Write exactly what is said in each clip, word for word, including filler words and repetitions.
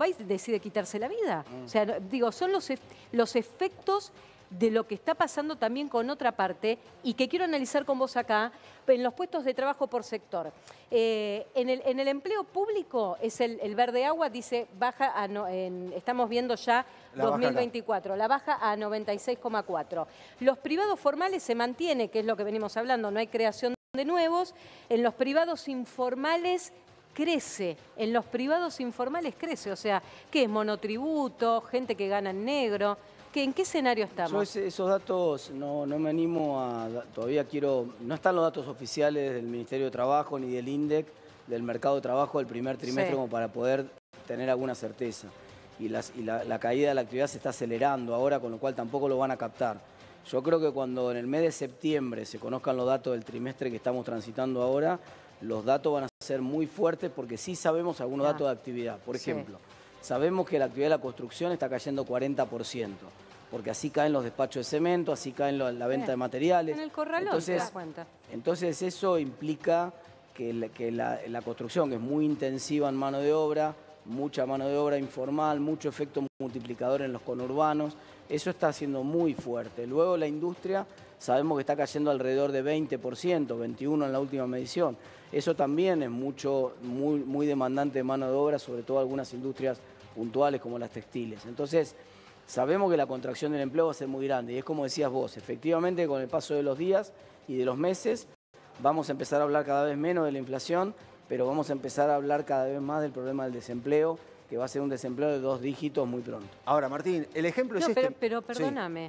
va y decide quitarse la vida. Mm. O sea, digo, son los, los efectos de lo que está pasando también con otra parte y que quiero analizar con vos acá, en los puestos de trabajo por sector. Eh, en, el, en el empleo público, es el, el verde agua, dice, baja a, no, en, estamos viendo ya la dos mil veinticuatro, la baja a noventa y seis coma cuatro. Los privados formales se mantiene, que es lo que venimos hablando, no hay creación de nuevos. En los privados informales crece, en los privados informales crece, o sea, ¿qué es? Monotributo, gente que gana en negro. ¿En qué escenario estamos? Yo ese, esos datos no, no me animo a... Todavía quiero... No están los datos oficiales del Ministerio de Trabajo ni del INDEC, del mercado de trabajo del primer trimestre, sí, como para poder tener alguna certeza. Y, las, y la, la caída de la actividad se está acelerando ahora, con lo cual tampoco lo van a captar. Yo creo que cuando en el mes de septiembre se conozcan los datos del trimestre que estamos transitando ahora, los datos van a ser muy fuertes porque sí sabemos algunos ah. datos de actividad. Por ejemplo, sí. sabemos que la actividad de la construcción está cayendo cuarenta por ciento. Porque así caen los despachos de cemento, así caen lo, la venta sí. de materiales. En el corralón, entonces, te das cuenta. Entonces eso implica que, la, que la, la construcción, que es muy intensiva en mano de obra, mucha mano de obra informal, mucho efecto multiplicador en los conurbanos, eso está siendo muy fuerte. Luego la industria, sabemos que está cayendo alrededor de veinte por ciento, veintiuno por ciento en la última medición. Eso también es mucho, muy, muy demandante de mano de obra, sobre todo algunas industrias puntuales como las textiles. Entonces, sabemos que la contracción del empleo va a ser muy grande y es como decías vos, efectivamente con el paso de los días y de los meses vamos a empezar a hablar cada vez menos de la inflación, pero vamos a empezar a hablar cada vez más del problema del desempleo, que va a ser un desempleo de dos dígitos muy pronto. Ahora, Martín, el ejemplo no, es pero, este... Pero perdóname,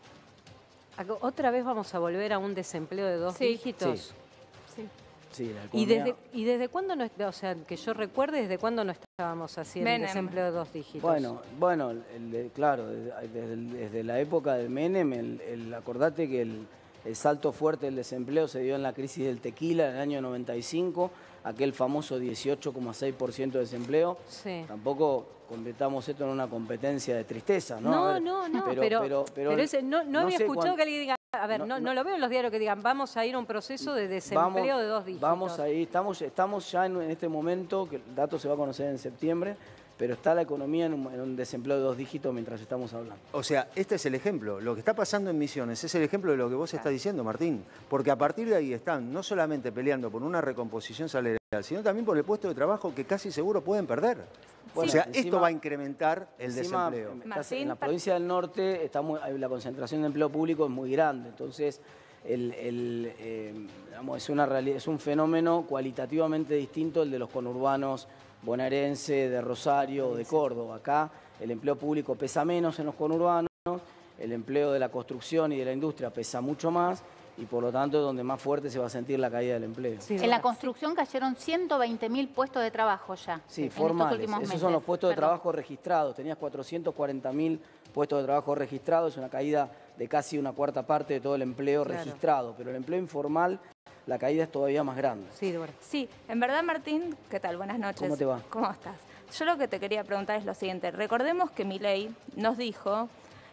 sí. ¿otra vez vamos a volver a un desempleo de dos sí. dígitos? Sí. Sí. Sí, la ¿Y, desde, ¿Y desde cuándo, no, o sea, que yo recuerde, desde cuándo no estábamos haciendo el desempleo de dos dígitos? Bueno, bueno el, claro, desde, desde la época del Menem, el, el, acordate que el, el salto fuerte del desempleo se dio en la crisis del tequila en el año noventa y cinco, aquel famoso dieciocho coma seis por ciento de desempleo. Sí. Tampoco completamos esto en una competencia de tristeza, ¿no? No, ver, no, no, pero, pero, pero, pero ese, no, no, no había escuchado cuándo, que alguien diga, a ver, no, no, no lo veo en los diarios que digan, vamos a ir a un proceso de desempleo vamos, de dos dígitos. Vamos ahí, estamos, estamos ya en, en este momento, que el dato se va a conocer en septiembre, pero está la economía en un, en un desempleo de dos dígitos mientras estamos hablando. O sea, este es el ejemplo. Lo que está pasando en Misiones es el ejemplo de lo que vos claro. estás diciendo, Martín. Porque a partir de ahí están no solamente peleando por una recomposición salarial, sino también por el puesto de trabajo que casi seguro pueden perder. Bueno, o sea, encima, esto va a incrementar el encima, desempleo. Martín, en la provincia del norte está muy, la concentración de empleo público es muy grande. Entonces, el, el, eh, digamos, es, una realidad, es un fenómeno cualitativamente distinto al de los conurbanos bonaerense, de Rosario o de Córdoba. Acá el empleo público pesa menos en los conurbanos, el empleo de la construcción y de la industria pesa mucho más y por lo tanto es donde más fuerte se va a sentir la caída del empleo. Sí, en la construcción cayeron ciento veinte mil puestos de trabajo ya. Sí, formales. Esos meses. Son los puestos Perdón. de trabajo registrados. Tenías cuatrocientos cuarenta mil puestos de trabajo registrados, es una caída de casi una cuarta parte de todo el empleo claro. registrado, pero el empleo informal, la caída es todavía más grande. Sí, sí, en verdad, Martín, ¿qué tal? Buenas noches. ¿Cómo te va? ¿Cómo estás? Yo lo que te quería preguntar es lo siguiente. Recordemos que Milei nos dijo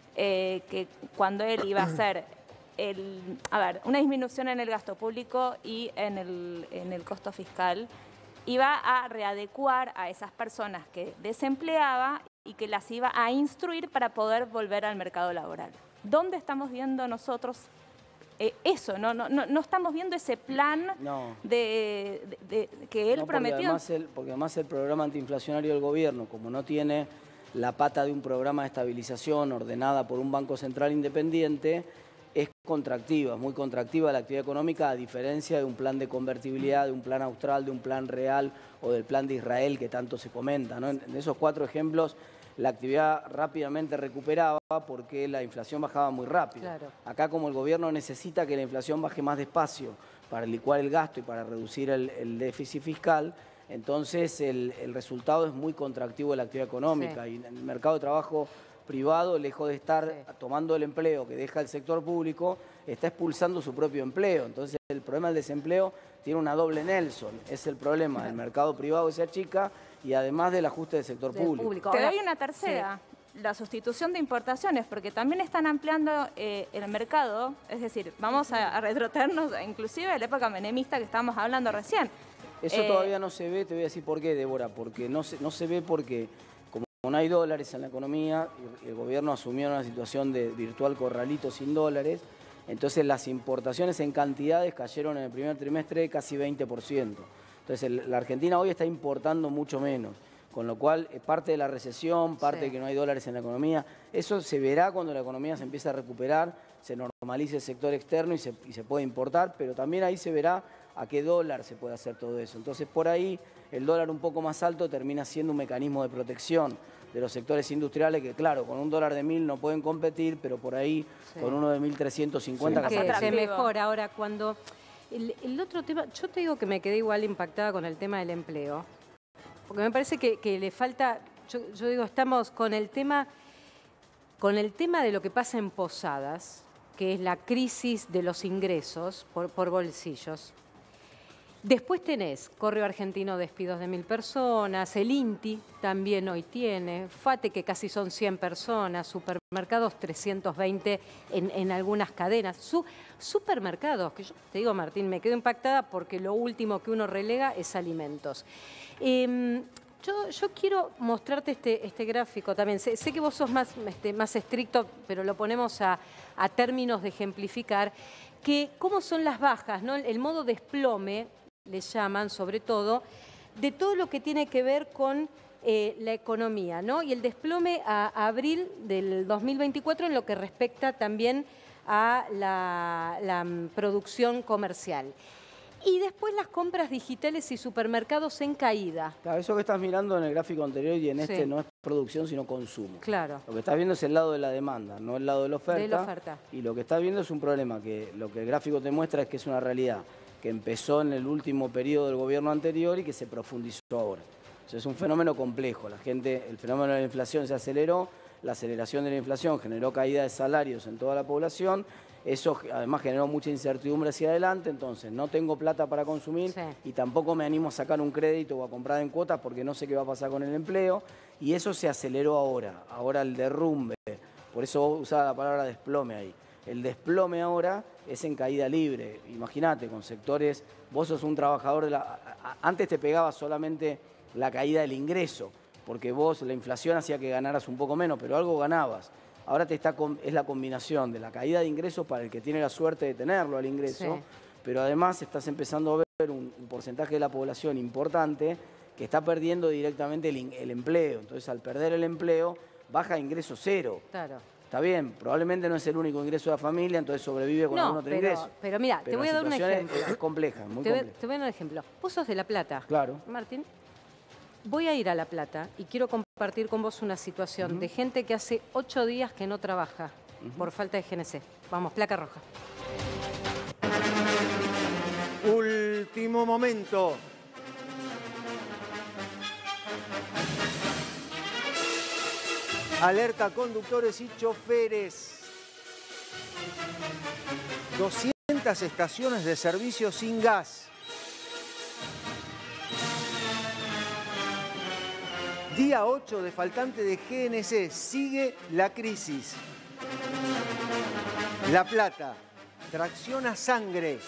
eh, que cuando él iba a hacer el, a ver, una disminución en el gasto público y en el, en el costo fiscal, iba a readecuar a esas personas que desempleaba y que las iba a instruir para poder volver al mercado laboral. ¿Dónde estamos viendo nosotros eh, eso? No, no, no, no estamos viendo ese plan no. de, de, de, que él no, prometió. Porque además, el, porque además el programa antiinflacionario del gobierno, como no tiene la pata de un programa de estabilización ordenada por un Banco Central independiente, es contractiva, muy contractiva la actividad económica, a diferencia de un plan de convertibilidad, de un plan austral, de un plan real o del plan de Israel que tanto se comenta, ¿no? En esos cuatro ejemplos la actividad rápidamente recuperaba porque la inflación bajaba muy rápido. Claro. Acá, como el gobierno necesita que la inflación baje más despacio para licuar el gasto y para reducir el, el déficit fiscal, entonces el, el resultado es muy contractivo de la actividad económica. Sí. Y en el mercado de trabajo privado, lejos de estar sí. tomando el empleo que deja el sector público, está expulsando su propio empleo. Entonces el problema del desempleo tiene una doble Nelson. Es el problema del mercado privado que se achica y además del ajuste del sector del público. público. Te doy una tercera, sí. la sustitución de importaciones, porque también están ampliando eh, el mercado, es decir, vamos a, a retrotraernos inclusive a la época menemista que estábamos hablando recién. Eso eh, todavía no se ve, te voy a decir por qué, Débora, porque no se, no se ve porque no hay dólares en la economía, y el gobierno asumió una situación de virtual corralito sin dólares, entonces las importaciones en cantidades cayeron en el primer trimestre casi veinte por ciento. Entonces el, la Argentina hoy está importando mucho menos, con lo cual es parte de la recesión, parte sí. de que no hay dólares en la economía. Eso se verá cuando la economía se empiece a recuperar, se normalice el sector externo y se, y se puede importar, pero también ahí se verá a qué dólar se puede hacer todo eso. Entonces por ahí el dólar un poco más alto termina siendo un mecanismo de protección de los sectores industriales que, claro, con un dólar de mil no pueden competir, pero por ahí sí. con uno de mil trescientos cincuenta... Sí. Que se mejora. Ahora, cuando... El, el otro tema, yo te digo que me quedé igual impactada con el tema del empleo, porque me parece que, que le falta... Yo, yo digo, estamos con el tema, con el tema de lo que pasa en Posadas, que es la crisis de los ingresos por, por bolsillos. Después tenés Correo Argentino, despidos de mil personas, el INTI también hoy tiene, FATE que casi son cien personas, supermercados trescientos veinte en, en algunas cadenas. Su, supermercados, que yo te digo, Martín, me quedo impactada porque lo último que uno relega es alimentos. Eh, yo, yo quiero mostrarte este, este gráfico también. Sé, sé que vos sos más, este, más estricto, pero lo ponemos a, a términos de ejemplificar, que cómo son las bajas, ¿no? El modo desplome, le llaman, sobre todo, de todo lo que tiene que ver con eh, la economía, ¿no? Y el desplome a, a abril del dos mil veinticuatro en lo que respecta también a la, la um, producción comercial. Y después las compras digitales y supermercados en caída. Claro, eso que estás mirando en el gráfico anterior y en este sí. no es producción, sino consumo. Claro. Lo que estás viendo es el lado de la demanda, no el lado de la oferta. De la oferta. Y lo que estás viendo es un problema, que lo que el gráfico te muestra es que es una realidad que empezó en el último periodo del gobierno anterior y que se profundizó ahora. O sea, es un fenómeno complejo. La gente, el fenómeno de la inflación se aceleró, la aceleración de la inflación generó caída de salarios en toda la población, eso además generó mucha incertidumbre hacia adelante, entonces no tengo plata para consumir sí. y tampoco me animo a sacar un crédito o a comprar en cuotas porque no sé qué va a pasar con el empleo, y eso se aceleró ahora, ahora el derrumbe, por eso usaba la palabra desplome ahí. El desplome ahora es en caída libre. Imagínate, con sectores, vos sos un trabajador, de la, antes te pegaba solamente la caída del ingreso, porque vos la inflación hacía que ganaras un poco menos, pero algo ganabas. Ahora te está, es la combinación de la caída de ingresos para el que tiene la suerte de tenerlo al ingreso, sí. pero además estás empezando a ver un, un porcentaje de la población importante que está perdiendo directamente el, el empleo. Entonces, al perder el empleo, baja ingreso cero. Claro. Está bien, probablemente no es el único ingreso de la familia, entonces sobrevive con no, algún otro pero, ingreso. Pero mira, pero te voy a dar un ejemplo. Es, es compleja, muy te, compleja. Te voy a dar un ejemplo. Vos sos de La Plata. Claro. Martín, voy a ir a La Plata y quiero compartir con vos una situación uh-huh. de gente que hace ocho días que no trabaja uh-huh. por falta de G N C. Vamos, placa roja. Último momento. Alerta conductores y choferes. doscientas estaciones de servicio sin gas. Día ocho de faltante de G N C. Sigue la crisis. La Plata. Tracción a sangre.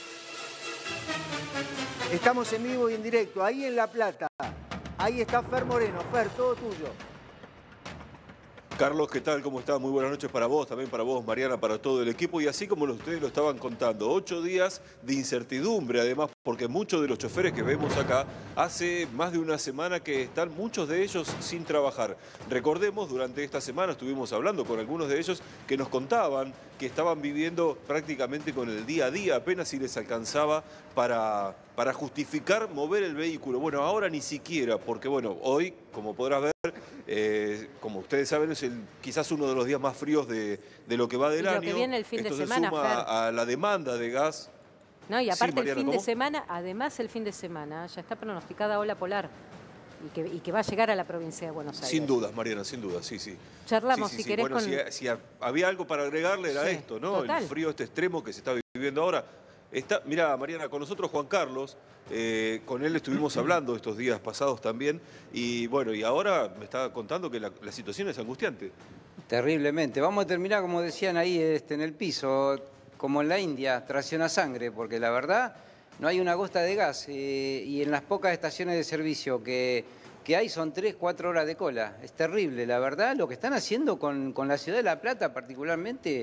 Estamos en vivo y en directo. Ahí en La Plata. Ahí está Fer Moreno. Fer, todo tuyo. Carlos, ¿qué tal? ¿Cómo estás? Muy buenas noches para vos, también para vos, Mariana, para todo el equipo. Y así como ustedes lo estaban contando, ocho días de incertidumbre, además, porque muchos de los choferes que vemos acá, hace más de una semana que están muchos de ellos sin trabajar. Recordemos, durante esta semana estuvimos hablando con algunos de ellos que nos contaban que estaban viviendo prácticamente con el día a día, apenas si les alcanzaba para, para justificar mover el vehículo. Bueno, ahora ni siquiera, porque bueno, hoy, como podrás ver, Eh, como ustedes saben, es el, quizás uno de los días más fríos de, de lo que va del y lo año. Que viene el fin Esto de semana, se suma Fer. a la demanda de gas. No, y aparte sí, Mariana, el fin ¿cómo? de semana, además el fin de semana, ya está pronosticada ola polar y que, y que va a llegar a la provincia de Buenos Aires. Sin dudas, Mariana, sin dudas, sí, sí. Charlamos, sí, sí, si sí. querés, bueno, con... si, si había algo para agregarle era sí, esto, ¿no? total. El frío este extremo que se está viviendo ahora. Está, mirá, Mariana, con nosotros Juan Carlos, eh, con él estuvimos hablando estos días pasados también, y bueno, y ahora me está contando que la, la situación es angustiante. Terriblemente. Vamos a terminar, como decían ahí, este, en el piso, como en la India, tracción a sangre, porque la verdad no hay una gota de gas, eh, y en las pocas estaciones de servicio que que hay son tres, cuatro horas de cola. Es terrible, la verdad, lo que están haciendo con, con la ciudad de La Plata, particularmente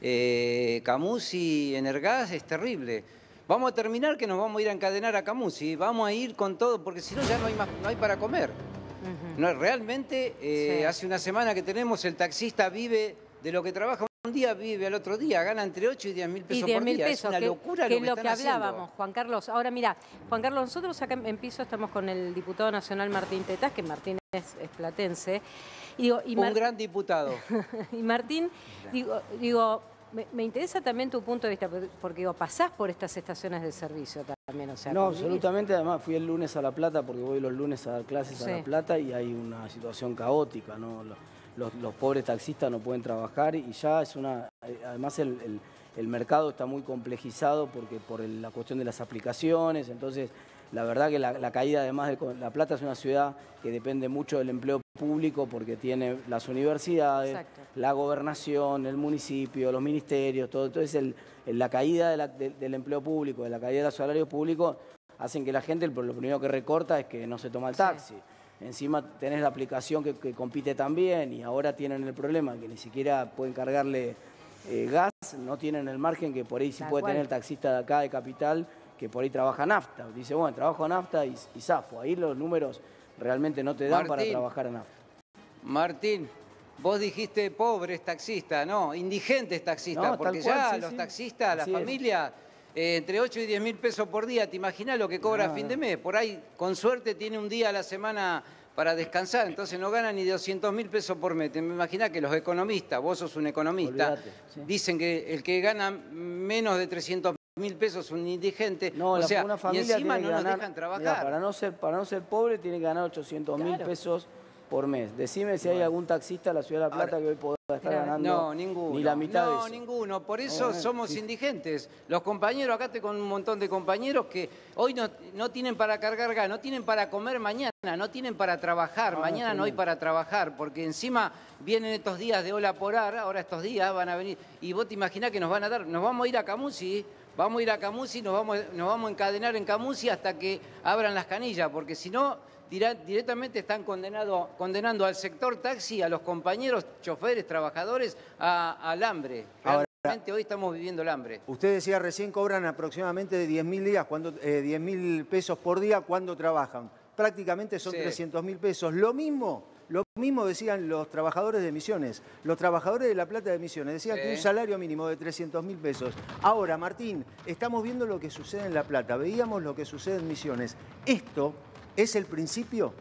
eh, Camusi, Energas, es terrible. Vamos a terminar que nos vamos a ir a encadenar a Camusi, vamos a ir con todo, porque si no ya no hay, más, no hay para comer. Uh-huh. No, realmente, eh, sí. hace una semana que tenemos, el taxista vive de lo que trabaja un día, vive al otro día, gana entre ocho y diez mil pesos por día. Pesos, es una que, locura que lo que, lo que hablábamos, haciendo. Juan Carlos. Ahora mira, Juan Carlos, nosotros acá en Piso estamos con el diputado nacional Martín Tetaz, que Martín es, es platense. Y digo, y un Mar... gran diputado. Y Martín, digo, digo me, me interesa también tu punto de vista, porque digo, pasás por estas estaciones de servicio también, o sea... No, absolutamente, además fui el lunes a La Plata, porque voy los lunes a dar clases sí. a La Plata y hay una situación caótica, ¿no? Los, los, los pobres taxistas no pueden trabajar y ya es una... Además el, el, el mercado está muy complejizado porque por el, la cuestión de las aplicaciones, entonces la verdad que la, la caída además de La Plata es una ciudad que depende mucho del empleo público porque tiene las universidades, Exacto. la gobernación, el municipio, los ministerios, todo. Entonces el, el, la caída de la, de, del empleo público, de la caída de los salarios públicos, hacen que la gente, lo primero que recorta es que no se toma el taxi. Sí. Encima tenés la aplicación que, que compite también y ahora tienen el problema que ni siquiera pueden cargarle eh, gas, no tienen el margen que por ahí sí puede tener el taxista de acá de Capital, que por ahí trabaja nafta. Dice, bueno, trabajo nafta y, y zafo. Ahí los números realmente no te dan Martín, para trabajar en nafta. Martín, vos dijiste pobres taxistas, no, indigentes taxistas, no, porque cual, ya sí, los sí. taxistas, las familias, eh, entre ocho y diez mil pesos por día, ¿te imaginas lo que cobra no, a fin no. de mes? Por ahí, con suerte, tiene un día a la semana para descansar, entonces no gana ni doscientos mil pesos por mes. Te imaginas que los economistas, vos sos un economista, Olvídate, sí. dicen que el que gana menos de trescientos mil pesos es un indigente, no, o la, sea, una familia y encima tiene no que nos ganar, dejan trabajar. Mirá, para, no ser, para no ser pobre tiene que ganar ochocientos mil claro. pesos por mes. Decime si bueno. hay algún taxista en la Ciudad de La Plata Ahora, que hoy pueda estar ganando no, ninguno, ni la mitad no, de eso. No, ninguno. Por eso bueno, somos sí. indigentes. Los compañeros, acá estoy con un montón de compañeros que hoy no, no tienen para cargar gas, no tienen para comer mañana, no tienen para trabajar. Ah, mañana no hay para trabajar, porque encima vienen estos días de ola polar, ahora estos días van a venir. Y vos te imaginás que nos van a dar, nos vamos a ir a Camusi, vamos a ir a Camusi, nos vamos, nos vamos a encadenar en Camusi hasta que abran las canillas, porque si no... directamente están condenado, condenando al sector taxi, a los compañeros, choferes, trabajadores, a, al hambre. Realmente Ahora, hoy estamos viviendo el hambre. Usted decía recién cobran aproximadamente diez mil días, cuando, eh, diez mil pesos por día cuando trabajan. Prácticamente son sí. trescientos mil pesos. Lo mismo, lo mismo decían los trabajadores de Misiones. Los trabajadores de La Plata de Misiones decían sí. que un salario mínimo de trescientos mil pesos. Ahora, Martín, estamos viendo lo que sucede en La Plata. Veíamos lo que sucede en Misiones. Esto... ¿Es el principio?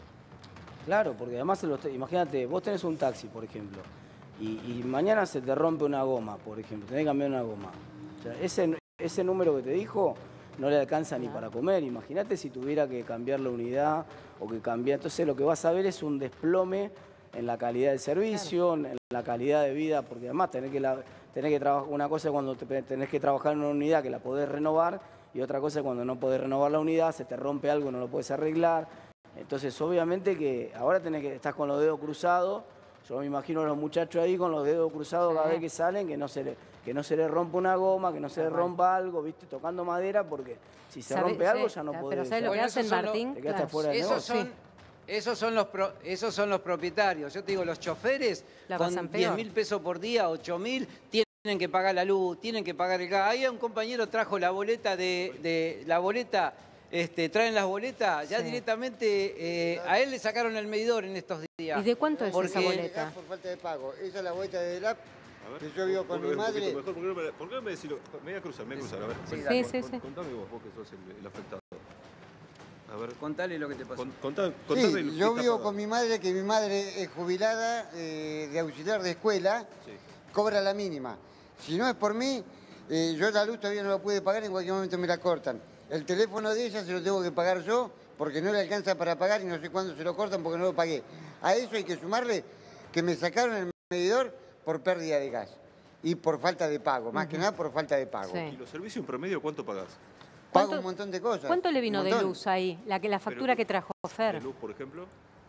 Claro, porque además, imagínate, vos tenés un taxi, por ejemplo, y, y mañana se te rompe una goma, por ejemplo, tenés que cambiar una goma. O sea, ese, ese número que te dijo no le alcanza ni para comer. Imagínate si tuviera que cambiar la unidad o que cambiar. Entonces lo que vas a ver es un desplome en la calidad del servicio, claro. en la calidad de vida, porque además tenés que, la, tenés que trabajar, una cosa es cuando te, tenés que trabajar en una unidad que la podés renovar, y otra cosa es cuando no podés renovar la unidad, se te rompe algo y no lo podés arreglar. Entonces, obviamente que ahora tenés que estás con los dedos cruzados. Yo me imagino a los muchachos ahí con los dedos cruzados cada vez que salen, que no se le, que no se le rompa una goma, que no se le rompa algo, ¿viste? Tocando madera, porque si se rompe algo ya no podés. Pero ¿sabes lo que hacen, Martín? Claro. Esos son, esos, son los pro, esos son los propietarios. Yo te digo, los choferes con diez mil pesos por día, ocho mil, tienen... Tienen que pagar la luz, tienen que pagar el gas. Ahí un compañero trajo la boleta de, de la boleta, este, traen las boletas, ya sí. directamente eh, a él le sacaron el medidor en estos días. ¿Y de cuánto es Porque esa boleta? Por falta de pago. Esa es la boleta de D E L A P que yo vivo con mi madre. Mejor, ¿por, qué no me, ¿Por qué no me decís? Me voy a cruzar, me voy a cruzar. A ver, sí, sí, sí, sí. Contame vos, vos que sos el, el afectado. A ver. Contale lo que te pasó. Con, contá, contame sí, yo vivo con mi madre, que mi madre es jubilada eh, de auxiliar de escuela, sí. cobra la mínima. Si no es por mí, eh, yo la luz todavía no la pude pagar, en cualquier momento me la cortan. El teléfono de ella se lo tengo que pagar yo, porque no le alcanza para pagar y no sé cuándo se lo cortan porque no lo pagué. A eso hay que sumarle que me sacaron el medidor por pérdida de gas y por falta de pago, más uh-huh. que nada por falta de pago. Sí. ¿Y los servicios en promedio cuánto pagás? Pago un montón de cosas. ¿Cuánto le vino de luz ahí, la, la factura Pero, que trajo Fer? ¿De luz, por ejemplo?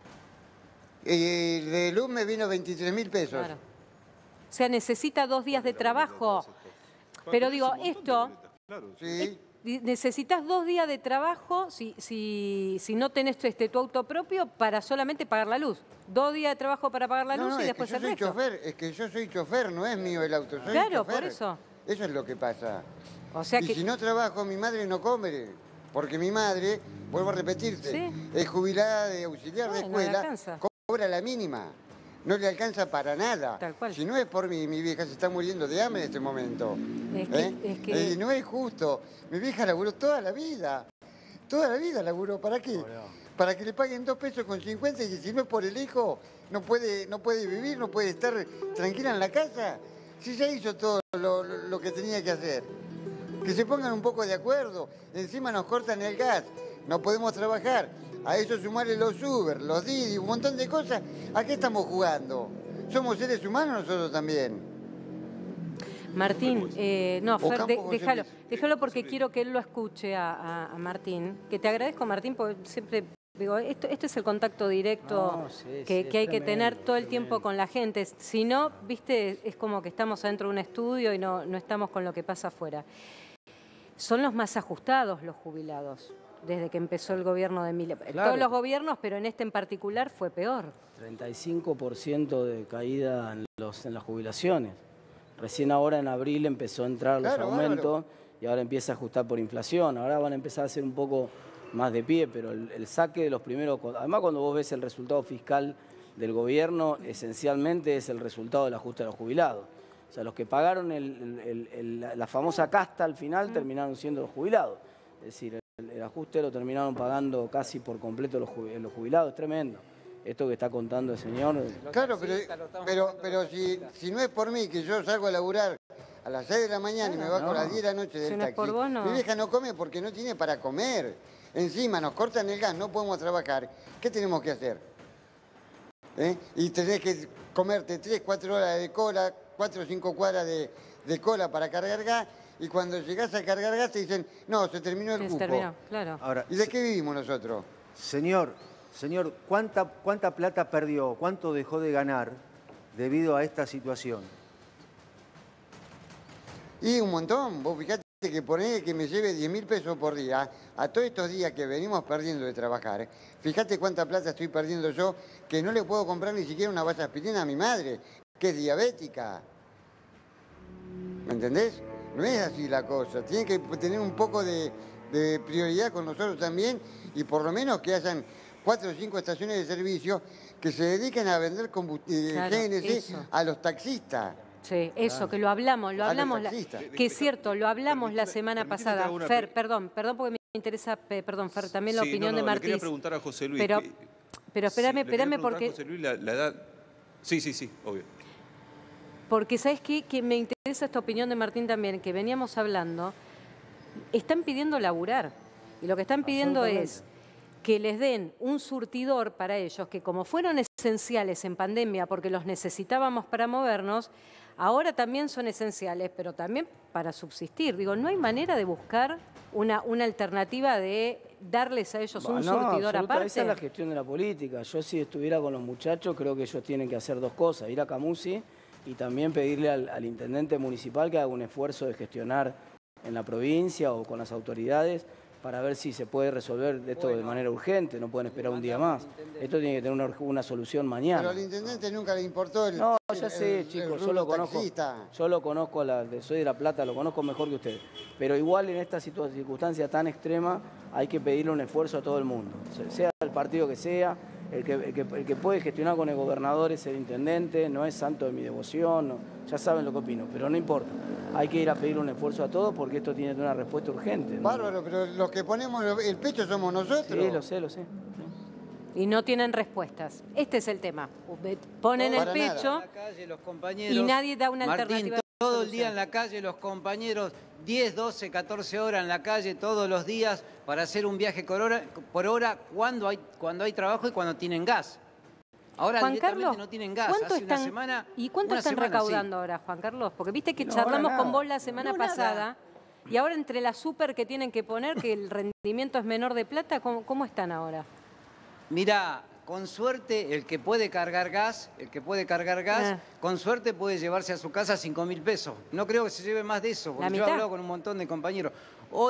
Eh, de luz me vino veintitrés mil pesos. Claro. O sea, necesita dos días de trabajo. Pero digo, esto... Claro, sí. di- necesitas dos días de trabajo si, si, si no tenés este, tu auto propio para solamente pagar la luz. Dos días de trabajo para pagar la No, luz no, y es después que yo el soy resto. chofer, es que yo soy chofer, no es mío el auto, soy Claro, chofer. por eso. Eso es lo que pasa. O sea y que... si no trabajo, mi madre no come, porque mi madre, vuelvo a repetirte, Sí. es jubilada de auxiliar de Ay, no le escuela, alcanza. cobra la mínima. No le alcanza para nada. Tal cual. Si no es por mí, mi vieja se está muriendo de hambre en este momento. Es que- ¿Eh? es que- Eh, no es justo. Mi vieja laburó toda la vida. Toda la vida laburó. ¿Para qué? Para que le paguen dos pesos con cincuenta y si no es por el hijo, no puede, no puede vivir, no puede estar tranquila en la casa. Si ya hizo todo lo, lo- lo que tenía que hacer. Que se pongan un poco de acuerdo. Encima nos cortan el gas. No podemos trabajar. A eso sumarle los Uber, los Didi, un montón de cosas. ¿A qué estamos jugando? ¿Somos seres humanos nosotros también? Martín, eh, no, O Fer, Campos de- o déjalo, Servicios. déjalo porque quiero que él lo escuche a, a- a Martín. Que te agradezco, Martín, porque siempre digo, esto, este es el contacto directo No, sí, que, sí, que hay es que tener tremendo, todo el tremendo. tiempo con la gente. Si no, viste, es como que estamos adentro de un estudio y no, no estamos con lo que pasa afuera. Son los más ajustados los jubilados, desde que empezó el gobierno de Milei. Claro. Todos los gobiernos, pero en este en particular fue peor. treinta y cinco por ciento de caída en, los, en las jubilaciones. Recién ahora en abril empezó a entrar los Claro, aumentos bárbaro. y ahora empieza a ajustar por inflación. Ahora van a empezar a hacer un poco más de pie, pero el, el saque de los primeros... Además, cuando vos ves el resultado fiscal del gobierno, esencialmente es el resultado del ajuste de los jubilados. O sea, los que pagaron el- el- el- la- la famosa casta al final terminaron siendo los jubilados. Es decir, el, el ajuste lo terminaron pagando casi por completo los, jubi- los jubilados. Es tremendo. Esto que está contando el señor... Claro, pero, pero, pero si, si no es por mí, que yo salgo a laburar a las seis de la mañana y me bajo no. a las diez de la noche del Si no es taxi, por vos, no. mi vieja no come porque no tiene para comer. Encima nos cortan el gas, no podemos trabajar. ¿Qué tenemos que hacer? ¿Eh? Y tenés que comerte tres, cuatro horas de cola, cuatro o cinco cuadras de, de cola para cargar gas, y cuando llegás a cargar gas te dicen, no, se terminó el Se cupo. terminó, claro. Ahora, ¿Y de qué vivimos nosotros? señor, señor, ¿cuánta, cuánta plata perdió, cuánto dejó de ganar debido a esta situación? Y un montón, vos fijate que poné que me lleve diez mil pesos por día, a todos estos días que venimos perdiendo de trabajar, ¿eh? Fíjate cuánta plata estoy perdiendo yo, que no le puedo comprar ni siquiera una base de aspirina a mi madre, que es diabética. ¿Me entendés? No es así la cosa, tiene que tener un poco de, de prioridad con nosotros también, y por lo menos que hayan cuatro o cinco estaciones de servicio que se dediquen a vender combustible Claro, G N C eso. a los taxistas. Sí, eso, que lo hablamos, lo A los hablamos, la- taxistas. que es cierto, lo hablamos la Permitime- semana permitime que pasada. haga una Fer, pre- perdón, perdón porque me interesa, pe- perdón, Fer, también la Sí, opinión no, no, de le quería Martí. preguntar a José Luis. Pero, que- pero Sí, espérame, le quería espérame preguntar a porque, José Luis la, la edad... Sí, sí, sí, obvio. porque ¿sabes qué? Que me interesa esta opinión de Martín también, que veníamos hablando. Están pidiendo laburar. Y lo que están pidiendo es que les den un surtidor para ellos, que como fueron esenciales en pandemia porque los necesitábamos para movernos, ahora también son esenciales, pero también para subsistir. Digo, no hay manera de buscar una, una alternativa de darles a ellos un No, surtidor absoluta, aparte. Esa es la gestión de la política. Yo si estuviera con los muchachos, creo que ellos tienen que hacer dos cosas, ir a Camusi y también pedirle al, al intendente municipal que haga un esfuerzo de gestionar en la provincia o con las autoridades para ver si se puede resolver esto de manera urgente, no pueden esperar un día más. Esto tiene que tener una, una solución Pero mañana. al intendente nunca le importó el... No, el- ya sé, el- chicos, el yo rubro lo conozco. taxista. Yo lo conozco, a la, de- soy de La Plata, lo conozco mejor que ustedes. Pero igual en esta situ- circunstancia tan extrema hay que pedirle un esfuerzo a todo el mundo. Se- Sea el partido que sea, el que, el que, el que puede gestionar con el gobernador es el intendente, no es santo de mi devoción, no- ya saben lo que opino, pero no importa. Hay que ir a pedirle un esfuerzo a todos porque esto tiene una respuesta urgente. ¿no? Bárbaro, pero los que ponemos el pecho somos nosotros. Sí, lo sé, lo sé. Y no tienen respuestas. Este es el tema. Ponen No, el para nada. pecho En la calle, los compañeros, y nadie da una Martín, alternativa. de todo el solución. día en la calle, los compañeros, diez, doce, catorce horas en la calle todos los días para hacer un viaje por hora, por hora cuando, hay, cuando hay trabajo y cuando tienen gas. Ahora Juan directamente Carlos, no tienen gas. ¿cuánto Hace están, una semana, ¿y cuánto una están semana, recaudando ahora, Juan Carlos? Porque viste que No, charlamos ahora con nada. vos la semana No, nada. pasada y ahora entre la super que tienen que poner, que el rendimiento es menor de plata, ¿cómo, cómo están ahora? sí. Mirá, con suerte, el que puede cargar gas, el que puede cargar gas, Ah. con suerte puede llevarse a su casa cinco mil pesos. No creo que se lleve más de eso, ¿La porque yo he mitad? hablado con un montón de compañeros. Hoy,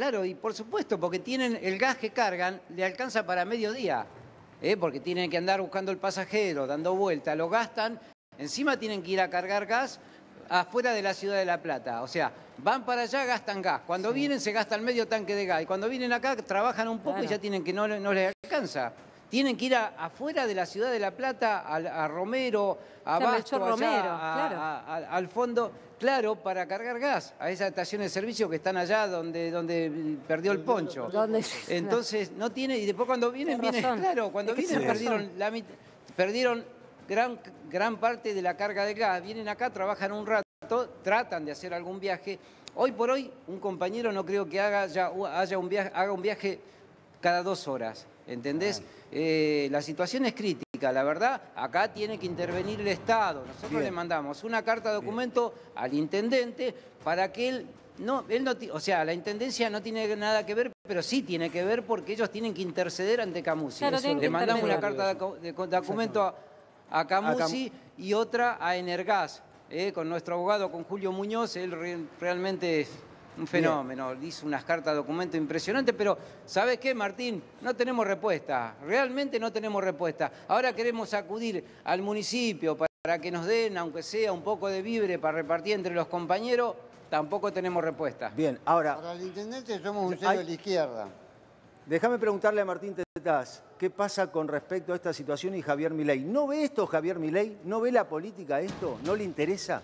claro, y por supuesto, porque tienen el gas que cargan, le alcanza para mediodía, ¿eh? Porque tienen que andar buscando el pasajero, dando vuelta, lo gastan, encima tienen que ir a cargar gas afuera de la ciudad de La Plata. O sea, van para allá, gastan gas. Cuando sí. vienen, se gastan medio tanque de gas. Y cuando vienen acá, trabajan un poco claro. y ya tienen que no, no les alcanza. Tienen que ir a, afuera de la ciudad de La Plata, a, a Romero, a Basto, allá, Romero, a, claro. a, a, al fondo, claro, para cargar gas, a esas estaciones de servicio que están allá donde, donde perdió el poncho. ¿Dónde? Entonces, no tiene, y después cuando vienen, vienen, claro, cuando vienen sí, perdieron, la, perdieron gran, gran parte de la carga de gas. Vienen acá, trabajan un rato, tratan de hacer algún viaje. Hoy por hoy, un compañero no creo que haga, ya, haya un viaje, haga un viaje cada dos horas. ¿Entendés? Eh, la situación es crítica, la verdad, acá tiene que intervenir el Estado. Nosotros Bien. le mandamos una carta de documento Bien. al intendente para que él, no, él no, o sea, la intendencia no tiene nada que ver, pero sí tiene que ver porque ellos tienen que interceder ante Camusi. Claro, le mandamos una carta de, de, de documento a, a Camusi a Cam... y otra a Energas, eh, con nuestro abogado, con Julio Muñoz. Él re, realmente es un fenómeno, Bien. hizo unas cartas de documento impresionantes, pero ¿sabes qué, Martín? No tenemos respuesta, realmente no tenemos respuesta. Ahora queremos acudir al municipio para que nos den, aunque sea un poco de víveres para repartir entre los compañeros, tampoco tenemos respuesta. Bien, ahora... Para el intendente somos un sello de la izquierda. Déjame preguntarle a Martín Tetaz, ¿qué pasa con respecto a esta situación y Javier Milei? ¿No ve esto Javier Milei? ¿No ve la política esto? ¿No le interesa?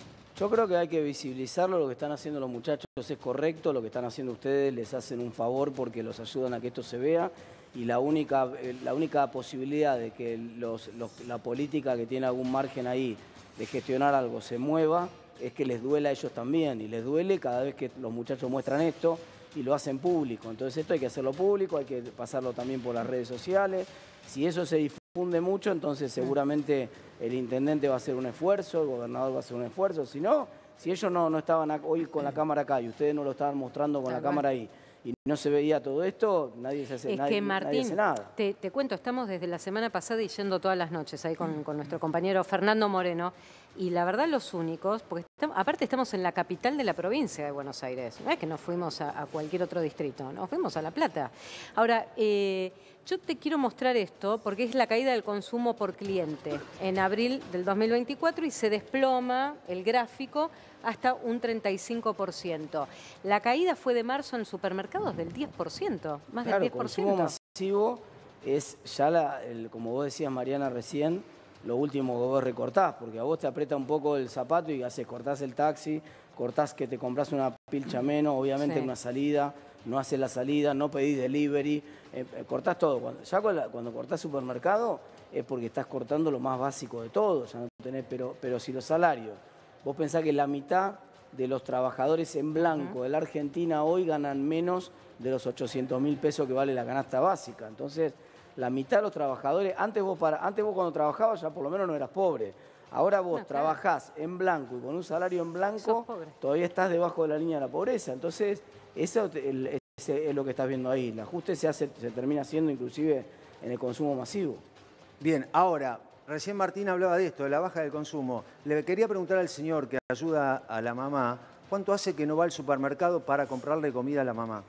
Yo creo que hay que visibilizarlo, lo que están haciendo los muchachos es correcto, lo que están haciendo ustedes les hacen un favor porque los ayudan a que esto se vea y la única, la única posibilidad de que los, los, la política que tiene algún margen ahí de gestionar algo se mueva es que les duela a ellos también y les duele cada vez que los muchachos muestran esto y lo hacen público. Entonces esto hay que hacerlo público, hay que pasarlo también por las redes sociales. Si eso se difunde mucho, entonces seguramente el intendente va a hacer un esfuerzo, el gobernador va a hacer un esfuerzo. Si no, si ellos no, no estaban hoy con la cámara acá y ustedes no lo estaban mostrando con la cámara ahí y no se veía todo esto, nadie se hace, es nadie, que Martín, nadie hace nada. Te, te cuento, estamos desde la semana pasada y yendo todas las noches ahí con, con nuestro compañero Fernando Moreno. Y la verdad los únicos, porque estamos, aparte estamos en la capital de la provincia de Buenos Aires, no es que nos fuimos a, a cualquier otro distrito, nos fuimos a La Plata. Ahora, eh, yo te quiero mostrar esto porque es la caída del consumo por cliente en abril del dos mil veinticuatro y se desploma el gráfico hasta un treinta y cinco por ciento. La caída fue de marzo en supermercados del diez por ciento, más claro, del diez por ciento. El consumo masivo es ya, la, el, como vos decías Mariana recién, lo último que vos recortás, porque a vos te aprieta un poco el zapato y haces, cortás el taxi, cortás que te compras una pilcha menos, obviamente sí. una salida, no haces la salida, no pedís delivery, eh, cortás todo. Cuando, ya cuando, cuando cortás supermercado es porque estás cortando lo más básico de todo, ya no tenés, pero, pero si los salarios, vos pensás que la mitad de los trabajadores en blanco uh-huh. de la Argentina hoy ganan menos de los ochocientos mil pesos que vale la canasta básica, entonces... La mitad de los trabajadores, antes vos, para, antes vos cuando trabajabas ya por lo menos no eras pobre. Ahora vos no, trabajás claro. en blanco y con un salario en blanco, todavía estás debajo de la línea de la pobreza. Entonces, eso el, ese es lo que estás viendo ahí. El ajuste se, hace, se termina haciendo inclusive en el consumo masivo. Bien, ahora, recién Martín hablaba de esto, de la baja del consumo. Le quería preguntar al señor que ayuda a la mamá, ¿cuánto hace que no va al supermercado para comprarle comida a la mamá?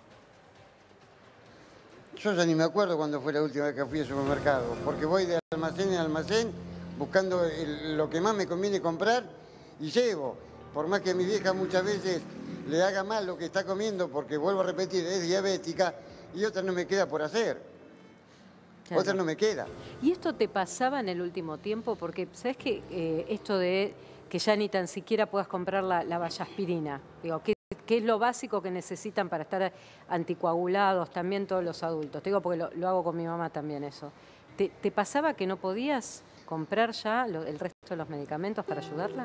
Yo ya ni me acuerdo cuándo fue la última vez que fui al supermercado, porque voy de almacén en almacén buscando el, lo que más me conviene comprar y llevo. Por más que mi vieja muchas veces le haga mal lo que está comiendo, porque vuelvo a repetir, es diabética y otra no me queda por hacer. Claro. Otra no me queda. ¿Y esto te pasaba en el último tiempo? Porque, ¿sabes qué? Eh, esto de que ya ni tan siquiera puedas comprar la, la vallaspirina, digo, ¿qué? ¿Qué es lo básico que necesitan para estar anticoagulados también todos los adultos? Te digo porque lo, lo hago con mi mamá también eso. ¿Te, te pasaba que no podías comprar ya lo, el resto de los medicamentos para ayudarla?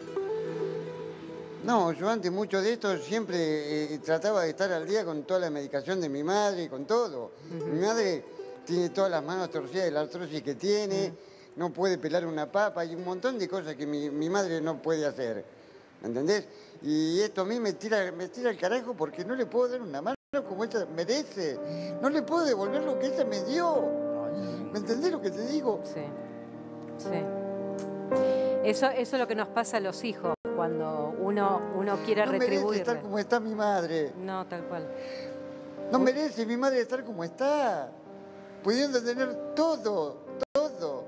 No, yo antes mucho de esto siempre eh, trataba de estar al día con toda la medicación de mi madre, con todo. Uh-huh. Mi madre tiene todas las manos torcidas de la artrosis que tiene, uh-huh. no puede pelar una papa y un montón de cosas que mi, mi madre no puede hacer. ¿Me entendés? Y esto a mí me tira, me tira el carajo porque no le puedo dar una mano como ella merece. No le puedo devolver lo que ella me dio. ¿Me entendés lo que te digo? Sí, sí. Eso, eso es lo que nos pasa a los hijos. cuando uno, uno quiere No merece retribuir. estar como está mi madre. No, tal cual. No merece mi madre estar como está. Pudiendo tener todo, todo.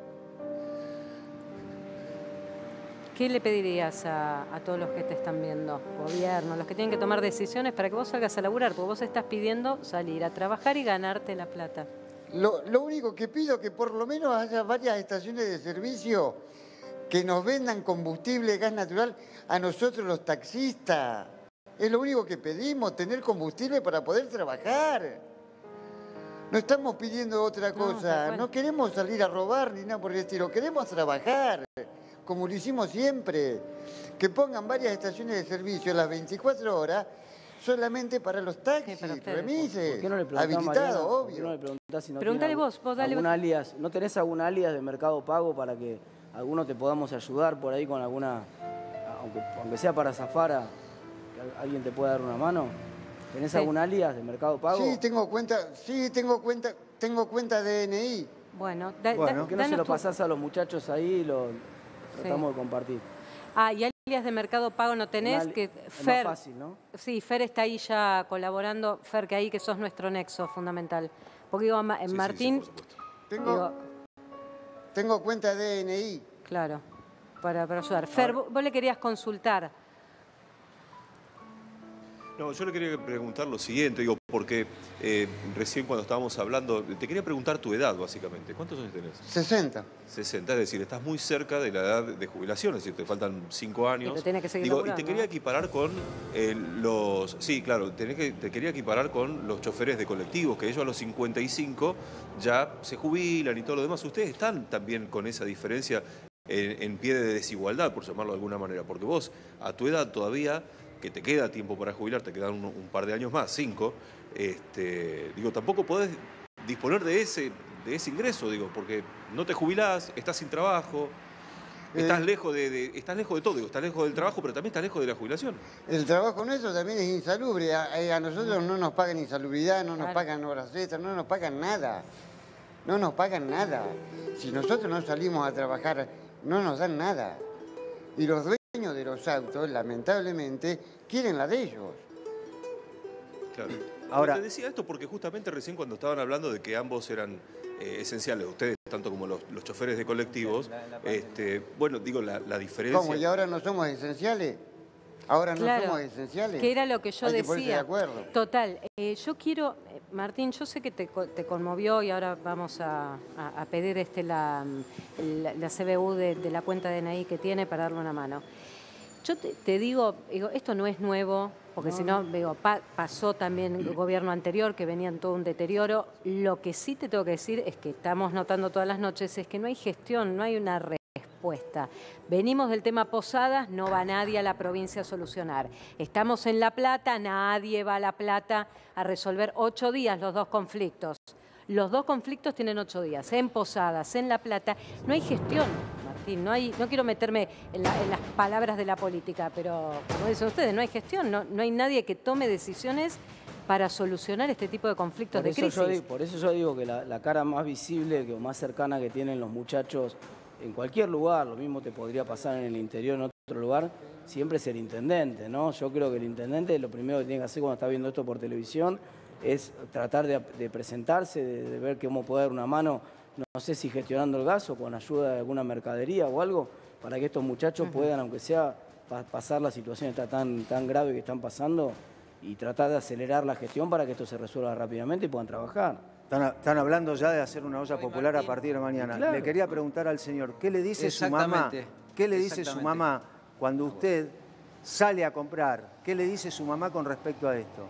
¿Qué le pedirías a, a todos los que te están viendo? Gobierno, los que tienen que tomar decisiones para que vos salgas a laburar, porque vos estás pidiendo salir a trabajar y ganarte la plata. Lo, lo único que pido es que por lo menos haya varias estaciones de servicio que nos vendan combustible, gas natural a nosotros los taxistas. Es lo único que pedimos, tener combustible para poder trabajar. No estamos pidiendo otra cosa, no, no queremos salir a robar ni nada por el estilo, queremos trabajar, como lo hicimos siempre. Que pongan varias estaciones de servicio las veinticuatro horas solamente para los taxis, Sí, remises, ¿Por qué no le preguntás, habilitados, Mariana, ¿por obvio. qué no le preguntás si no Preguntale tiene vos, vos dale algún vos. alias? ¿No tenés algún alias de Mercado Pago para que alguno te podamos ayudar por ahí con alguna, aunque, aunque sea para zafar, a, que alguien te pueda dar una mano? ¿Tenés Sí. algún alias de Mercado Pago? Sí, tengo cuenta, sí, tengo cuenta, tengo cuenta de N I. Bueno, da, da- Bueno. ¿Por qué no se danos lo tu- pasás a los muchachos ahí y lo tratamos de compartir? Ah, y alias de Mercado Pago no tenés, Ali- que es más Fer, fácil, ¿no? sí, Fer está ahí ya colaborando, Fer, que ahí que sos nuestro nexo fundamental. Porque digo, Ma- Sí, sí, Martín, sí, por supuesto. Tengo, digo, tengo cuenta de N I. claro, para, para ayudar. Fer, vos, vos le querías consultar. No, yo le quería preguntar lo siguiente, digo, porque eh, recién cuando estábamos hablando, te quería preguntar tu edad, básicamente. ¿Cuántos años tenés? sesenta. sesenta, es decir, estás muy cerca de la edad de jubilación, es decir, te faltan cinco años. Pero tenés que seguir Digo, y laburando, te quería ¿no? equiparar con eh, los... Sí, claro, tenés que, te quería equiparar con los choferes de colectivos, que ellos a los cincuenta y cinco ya se jubilan y todo lo demás. Ustedes están también con esa diferencia en, en pie de desigualdad, por llamarlo de alguna manera, porque vos a tu edad todavía, que te queda tiempo para jubilar, te quedan un, un par de años más, cinco, este, digo, tampoco podés disponer de ese, de ese ingreso, digo, porque no te jubilás, estás sin trabajo, estás, Eh. lejos de, de- estás lejos de todo, digo, estás lejos del trabajo, pero también estás lejos de la jubilación. El trabajo nuestro también es insalubre. A, a nosotros no nos pagan insalubridad, no nos Claro. pagan horas extras, no nos pagan nada. No nos pagan nada. Si nosotros no salimos a trabajar, no nos dan nada. Y los dueños de los autos, lamentablemente, quieren la de ellos. Claro. Ahora- Ahora, te decía esto porque justamente recién cuando estaban hablando de que ambos eran eh, esenciales, ustedes tanto como los, los choferes de colectivos, este, bueno, digo, la, la diferencia... ¿Cómo? ¿Y ahora no somos esenciales? ¿Ahora no Claro, somos esenciales? que era lo que yo Hay que ponerse decía. de acuerdo. Total, eh, yo quiero, eh, Martín, yo sé que te, co- te conmovió y ahora vamos a, a- a pedir este la, la, la C B U de, de la cuenta de N I que tiene para darle una mano. Yo te, te digo, digo, esto no es nuevo, porque si no, digo, pa- pasó también el gobierno anterior, que venía en todo un deterioro. Lo que sí te tengo que decir es que estamos notando todas las noches, es que no hay gestión, no hay una respuesta. Venimos del tema Posadas, no va nadie a la provincia a solucionar. Estamos en La Plata, nadie va a La Plata a resolver ocho días los dos conflictos. Los dos conflictos tienen ocho días, en Posadas, en La Plata. No hay gestión, Martín, no, hay, no quiero meterme en, la- en las palabras de la política, pero como dicen ustedes, no hay gestión, no, no hay nadie que tome decisiones para solucionar este tipo de conflictos Por de eso, crisis. yo, di- por eso yo digo que la, la cara más visible que, o más cercana que tienen los muchachos en cualquier lugar, lo mismo te podría pasar en el interior, en otro lugar, siempre es el intendente, ¿no? Yo creo que el intendente lo primero que tiene que hacer cuando está viendo esto por televisión es tratar de, de presentarse, de, de ver cómo puede dar una mano, no, no sé si gestionando el gas o con ayuda de alguna mercadería o algo, para que estos muchachos puedan, aunque sea, pa- pasar la situación esta tan, tan grave que están pasando y tratar de acelerar la gestión para que esto se resuelva rápidamente y puedan trabajar. Están, están hablando ya de hacer una olla popular a partir de mañana. Claro. Le quería preguntar al señor, ¿qué le dice su mamá? Exactamente. ¿Qué le dice su Exactamente. mamá cuando usted sale a comprar? ¿Qué le dice su mamá con respecto a esto?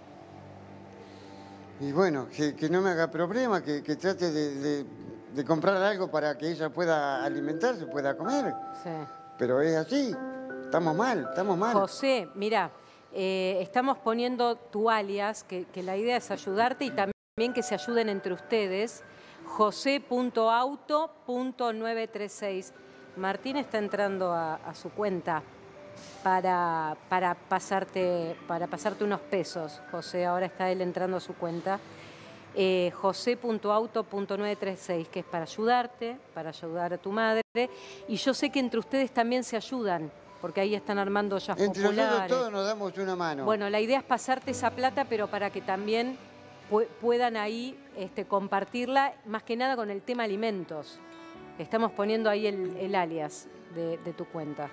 Y bueno, que, que no me haga problema, que, que trate de, de- de comprar algo para que ella pueda alimentarse, pueda comer. Sí. Pero es así, estamos mal, estamos mal. José, mira, eh, estamos poniendo tu alias, que, que la idea es ayudarte y también que se ayuden entre ustedes. josé punto auto punto nueve tres seis. Martín está entrando a, a su cuenta para, para, pasarte, para pasarte unos pesos. José, ahora está él entrando a su cuenta. Eh, josé punto auto punto nueve tres seis, que es para ayudarte, para ayudar a tu madre. Y yo sé que entre ustedes también se ayudan. porque ahí están armando ollas Entre populares. nosotros todos nos damos una mano. Bueno, la idea es pasarte esa plata, pero para que también pu puedan ahí este, compartirla, más que nada con el tema alimentos. Estamos poniendo ahí el, el alias de, de tu cuenta.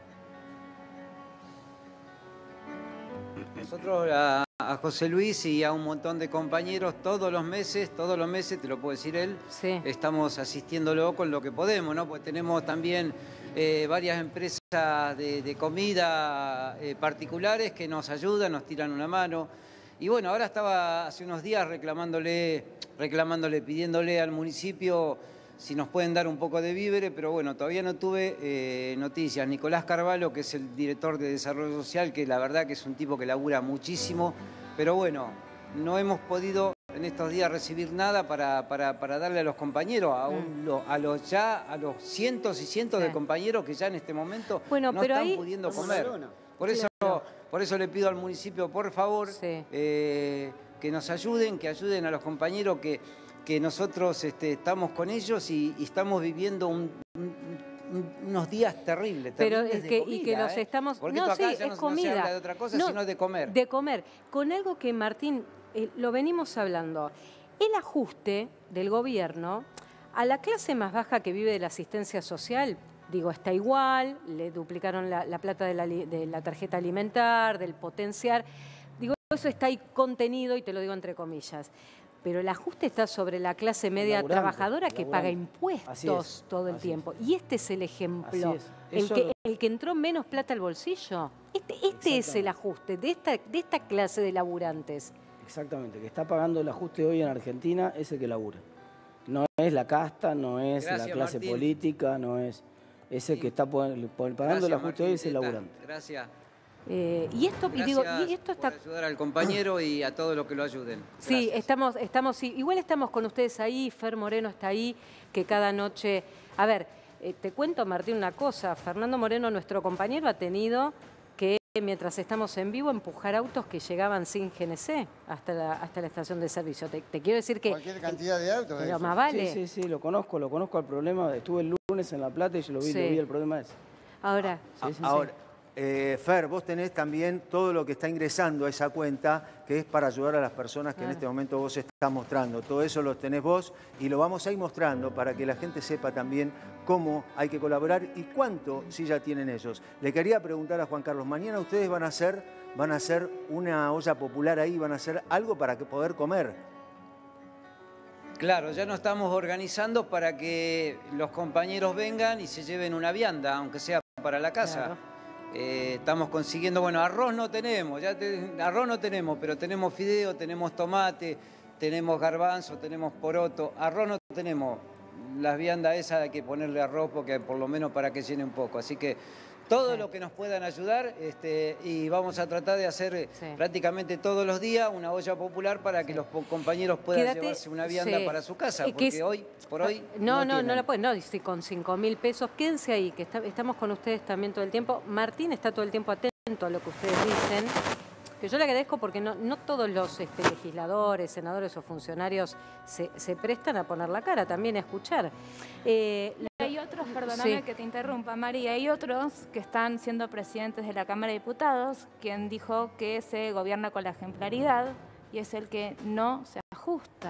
Nosotros a, a José Luis y a un montón de compañeros todos los meses, todos los meses, te lo puede decir él, Sí. estamos asistiéndolo con lo que podemos, ¿no? Porque tenemos también eh, varias empresas de, de comida eh, particulares que nos ayudan, nos tiran una mano. Y bueno, ahora estaba hace unos días reclamándole, reclamándole, pidiéndole al municipio si nos pueden dar un poco de víveres, pero bueno, todavía no tuve eh, noticias. Nicolás Carvalho, que es el director de Desarrollo Social, que la verdad que es un tipo que labura muchísimo, pero bueno, no hemos podido en estos días recibir nada para, para, para darle a los compañeros, a, un, lo, a los ya a los cientos y cientos Sí. de compañeros que ya en este momento Bueno, no pero están ahí- pudiendo Como comer. Maradona. Por eso, Claro. por eso le pido al municipio, por favor, Sí. eh, que nos ayuden, que ayuden a los compañeros que, que nosotros este, estamos con ellos y, y estamos viviendo un, un, unos días terribles, Pero terribles es de que, comida, y que los ¿eh? estamos... Porque no, esto acá sí, ya es no, no comida. se habla de otra cosa, No, sino de comer. De comer. Con algo que, Martín, eh, lo venimos hablando. El ajuste del gobierno a la clase más baja que vive de la asistencia social, digo, está igual, le duplicaron la, la plata de la, li- de la tarjeta alimentar, del potenciar. Digo, eso está ahí contenido y te lo digo entre comillas. Pero el ajuste está sobre la clase media Laburante, trabajadora que paga laburante. Así impuestos es, todo el así tiempo. Y este es el ejemplo. Así es. El Eso que, lo- el que entró menos plata al bolsillo. Este, este es el Exactamente. ajuste de esta, de esta clase de laburantes. Exactamente, que está pagando el ajuste hoy en Argentina es el que labura. No es la casta, no es Gracias, la clase Martín. política, no es... Ese que está pon- pon- pagando el Gracias, ajuste hoy es el Martín, laburante. Gracias. Eh, y esto, y digo, Gracias y esto está... por ayudar al compañero y a todos los que lo ayuden. Sí, Gracias. estamos, estamos, sí, igual estamos con ustedes ahí, Fer Moreno está ahí, que cada noche... A ver, eh, te cuento, Martín, una cosa. Fernando Moreno, nuestro compañero, ha tenido que, mientras estamos en vivo, empujar autos que llegaban sin G N C hasta la, hasta la estación de servicio. Te, te quiero decir que... Cualquier cantidad de autos. Pero eso. más vale. Sí, sí, sí, lo conozco, lo conozco el problema. Estuve el lunes en La Plata y yo lo vi, Sí. lo vi el problema ese. Ahora, Sí, sí, sí. Ahora, eh, Fer, vos tenés también todo lo que está ingresando a esa cuenta, que es para ayudar a las personas que en Claro. este momento vos estás mostrando. Todo eso lo tenés vos y lo vamos a ir mostrando para que la gente sepa también cómo hay que colaborar y cuánto sí ya tienen ellos. Le quería preguntar a Juan Carlos, mañana ustedes van a hacer, van a hacer una olla popular ahí, van a hacer algo para que poder comer. Claro, ya nos estamos organizando para que los compañeros vengan y se lleven una vianda, aunque sea para la casa. Claro. Eh, estamos consiguiendo, bueno, arroz no tenemos, ya te- arroz no tenemos, pero tenemos fideo, tenemos tomate, tenemos garbanzo, tenemos poroto, arroz no tenemos. Las viandas esas hay que ponerle arroz porque por lo menos para que llene un poco. Así que todo lo que nos puedan ayudar este, y vamos a tratar de hacer Sí. prácticamente todos los días una olla popular para que los po- compañeros puedan Quédate- llevarse una vianda sí. para su casa, Eh, que porque es- hoy por hoy No, no, no, tienen. la pueden. No, si con cinco mil pesos, quédense ahí, que está- estamos con ustedes también todo el tiempo. Martín está todo el tiempo atento a lo que ustedes dicen. Que yo le agradezco porque no, no todos los este, legisladores, senadores o funcionarios se, se prestan a poner la cara, también a escuchar. Eh, Y hay otros, perdóname Sí. que te interrumpa, María, hay otros que están siendo presidentes de la Cámara de Diputados, quien dijo que se gobierna con la ejemplaridad y es el que no se ajusta.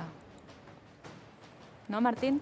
¿No, Martín?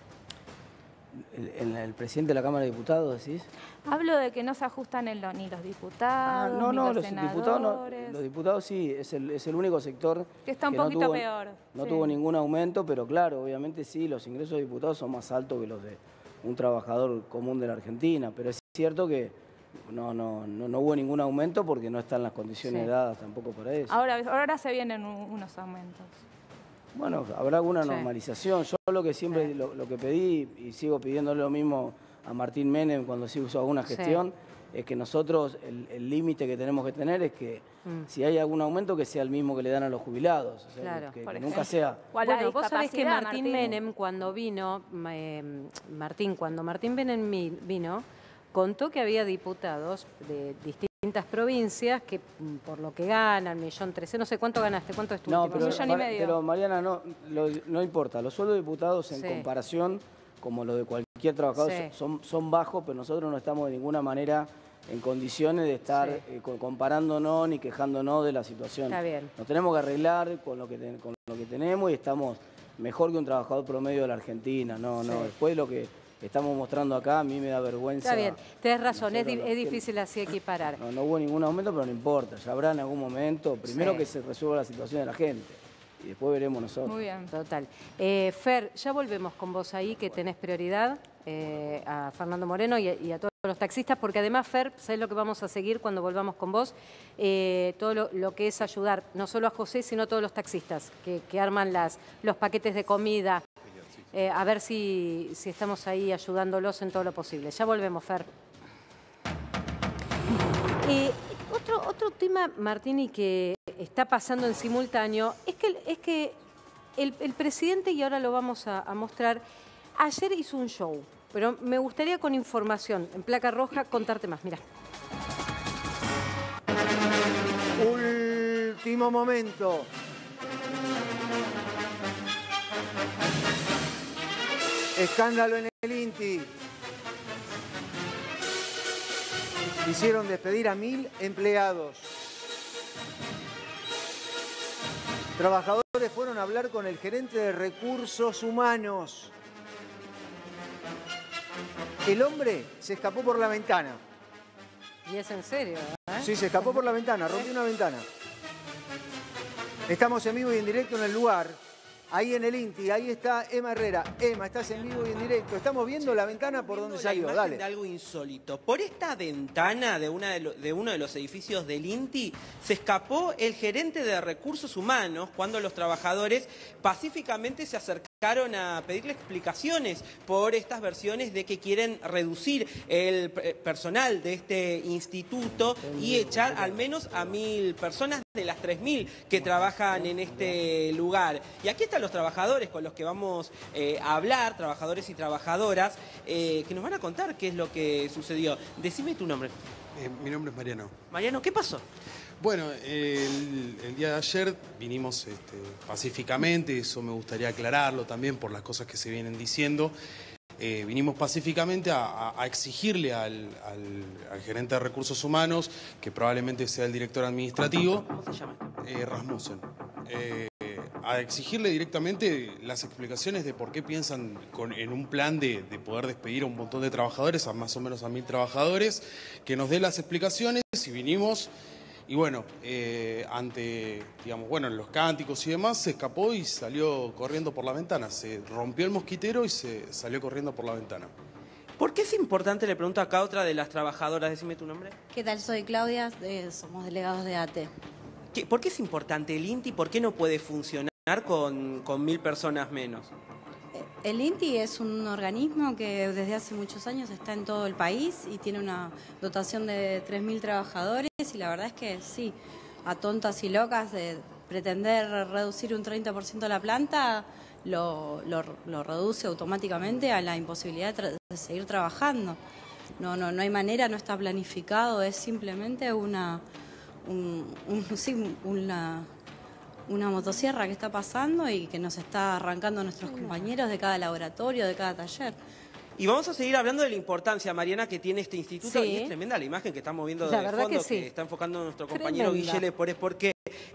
El, el- el presidente de la Cámara de Diputados, decís. Hablo de que no se ajustan en lo- ni los Ah, diputados, no, ni no, los, los diputados no. senadores. Los diputados sí, es el, es el único sector Que está un no poquito tuvo- peor, No sí. tuvo ningún aumento, pero claro, obviamente sí, los ingresos de diputados son más altos que los de un trabajador común de la Argentina, pero es cierto que no, no, no, no hubo ningún aumento porque no están las condiciones Sí. dadas tampoco para eso. Ahora, ahora se vienen un- unos aumentos. Bueno, habrá alguna Sí. normalización. Yo lo que siempre, Sí. lo, lo que pedí, y sigo pidiéndole lo mismo a Martín Menem cuando sí hizo alguna Sí. gestión, es que nosotros el el límite que tenemos que tener es que Mm. si hay algún aumento que sea el mismo que le dan a los jubilados. O sea, Claro. que, que Por nunca ejemplo. sea... O a la Bueno, vos sabés que discapacidad, Martín, Menem, cuando vino, ma- eh, Martín, cuando Martín Menem mi- vino, contó que había diputados de distintas provincias que mm, por lo que ganan, millón trece, no sé cuánto ganaste, cuánto es tu No, último pero, sueldo? millón y Mar- medio. pero Mariana, no, lo- no importa. Los sueldos de diputados en Sí. comparación, como los de cualquier trabajador, Sí. son, son bajos, pero nosotros no estamos de ninguna manera en condiciones de estar Sí. eh, co- comparándonos ni quejándonos de la situación. Está bien. Nos tenemos que arreglar con lo que, ten- con lo que tenemos y estamos mejor que un trabajador promedio de la Argentina. No, no, Sí. después lo que estamos mostrando acá a mí me da vergüenza. Está bien, tenés razón, es, di- Nosotros es los que- difícil así equiparar. No, no hubo ningún aumento, pero no importa. Ya habrá en algún momento. Primero Sí. que se resuelva la situación de la gente y después veremos nosotros. Muy bien. Total. Eh, Fer, ya volvemos con vos ahí, que tenés prioridad, eh, a Fernando Moreno y a, y a todos los taxistas, porque además, Fer, ¿sabés lo que vamos a seguir cuando volvamos con vos? Eh, todo lo, lo que es ayudar, no solo a José, sino a todos los taxistas que, que arman las, los paquetes de comida. Eh, a ver si, si estamos ahí ayudándolos en todo lo posible. Ya volvemos, Fer. Eh, otro, otro tema, Martini, que está pasando en simultáneo, es que, es que el, el presidente, y ahora lo vamos a, a mostrar, ayer hizo un show, pero me gustaría con información, en placa roja, contarte más. Mirá. Último momento. Escándalo en el INTI. Hicieron despedir a mil empleados. Trabajadores fueron a hablar con el gerente de recursos humanos. El hombre se escapó por la ventana. Y es en serio, ¿eh? Sí, se escapó por la ventana, rompió una ventana. Estamos en vivo y en directo en el lugar. Ahí en el INTI, ahí está Emma Herrera. Emma, estás en vivo y en directo. Estamos viendo la ventana por donde la salió. imagen Dale. de algo insólito. Por esta ventana de, una de, lo- de uno de los edificios del INTI se escapó el gerente de recursos humanos cuando los trabajadores pacíficamente se acercaron a pedirle explicaciones por estas versiones de que quieren reducir el eh, personal de este instituto y echar al menos a mil personas de las tres mil que trabajan en este lugar. Y aquí están los trabajadores con los que vamos eh, a hablar, trabajadores y trabajadoras, eh, que nos van a contar qué es lo que sucedió. Decime tu nombre. Eh, mi nombre es Mariano. Mariano, ¿qué pasó? Bueno, el, el día de ayer vinimos este, pacíficamente, eso me gustaría aclararlo también por las cosas que se vienen diciendo. Eh, vinimos pacíficamente a, a- a exigirle al, al- al gerente de recursos humanos, que probablemente sea el director administrativo, ¿Cómo se llama? eh, Rasmussen, eh, a exigirle directamente las explicaciones de por qué piensan con- en un plan de, de poder despedir a un montón de trabajadores, a más o menos a mil trabajadores, que nos dé las explicaciones y vinimos. Y bueno, eh, ante, digamos, bueno, los cánticos y demás, se escapó y salió corriendo por la ventana. Se rompió el mosquitero y se salió corriendo por la ventana. ¿Por qué es importante, le pregunto acá a otra de las trabajadoras, decime tu nombre? ¿Qué tal? Soy Claudia, eh, somos delegados de A T E. ¿Qué- ¿Por qué es importante el INTI? ¿Por qué no puede funcionar con, con mil personas menos? El INTI es un organismo que desde hace muchos años está en todo el país y tiene una dotación de tres mil trabajadores y la verdad es que sí, a tontas y locas de pretender reducir un treinta por ciento la planta lo, lo, lo reduce automáticamente a la imposibilidad de, tra- de seguir trabajando. No, no, no hay manera, no está planificado, es simplemente una, un- un- sí, una, una motosierra que está pasando y que nos está arrancando a nuestros compañeros de cada laboratorio, de cada taller. Y vamos a seguir hablando de la importancia, Mariana, que tiene este instituto. Sí. Y es tremenda la imagen que estamos viendo La de verdad fondo, que sí. está enfocando nuestro compañero Tremenda. Guille Lepores, porque